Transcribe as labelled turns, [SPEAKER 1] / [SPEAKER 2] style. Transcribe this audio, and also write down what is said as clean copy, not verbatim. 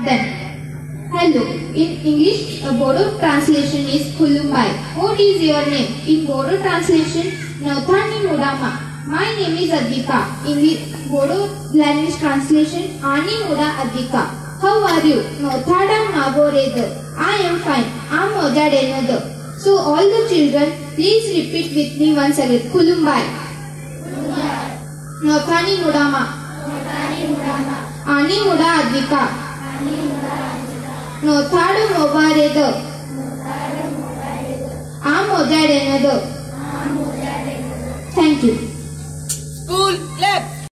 [SPEAKER 1] Then, hello. In English, a Bodo translation is Kulumbai. What is your name? In Bodo translation, Nautani Mudama. My name is Adhika. In the Bodo language translation, Ani Muda Adhika. How are you? Nauthada Maboredo. I am fine. Am Mojadenado. So all the children, please repeat with me once again. Kulumbai. Nautani Mudama. Ani Muda Adhika. Nauthada Maboredo. Am Mojadenado. Thank you.
[SPEAKER 2] School clap.